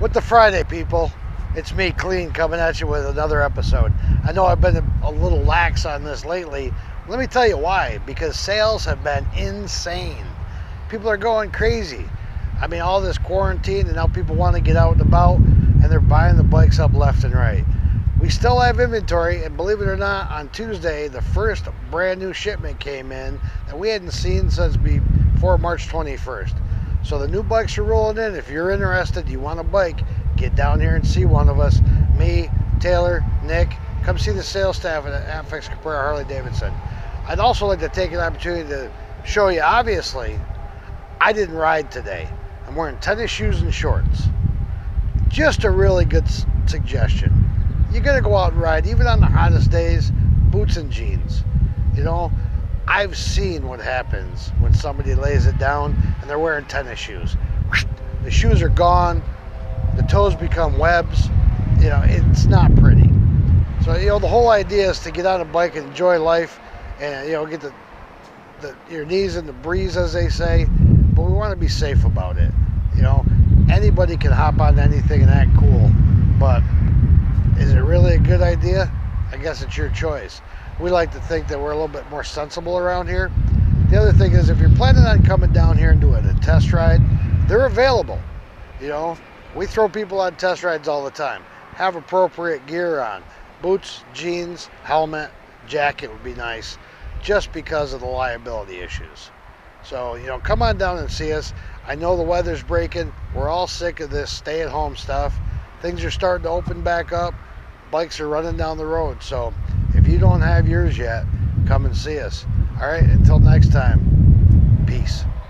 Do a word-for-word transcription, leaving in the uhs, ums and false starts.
With the Friday, people, it's me, Clean, coming at you with another episode. I know I've been a little lax on this lately. Let me tell you why. Because sales have been insane. People are going crazy. I mean, all this quarantine, and now people want to get out and about, and they're buying the bikes up left and right. We still have inventory, and believe it or not, on Tuesday, the first brand new shipment came in that we hadn't seen since before March twenty-first. So the new bikes are rolling in. If you're interested, you want a bike, get down here and see one of us. Me, Taylor, Nick, come see the sales staff at Apex Caprara Harley Davidson. I'd also like to take an opportunity to show you, obviously, I didn't ride today. I'm wearing tennis shoes and shorts. Just a really good suggestion. You're gonna go out and ride, even on the hottest days, boots and jeans. You know, I've seen what happens when somebody lays it down and they're wearing tennis shoes. The shoes are gone, the toes become webs. You know, it's not pretty. So, you know, the whole idea is to get on a bike and enjoy life and, you know, get the, the your knees in the breeze, as they say, but we want to be safe about it. You know, anybody can hop on anything and act cool, but is it really a good idea? I guess it's your choice. We like to think that we're a little bit more sensible around here. The other thing is, if you're planning on coming down here and doing a test ride, they're available. You know, we throw people on test rides all the time. Have appropriate gear on. Boots, jeans, helmet, jacket would be nice, just because of the liability issues. So, you know, come on down and see us. I know the weather's breaking. We're all sick of this stay-at-home stuff. Things are starting to open back up. Bikes are running down the road. So if you don't have yours yet, come and see us. All right, until next time, peace.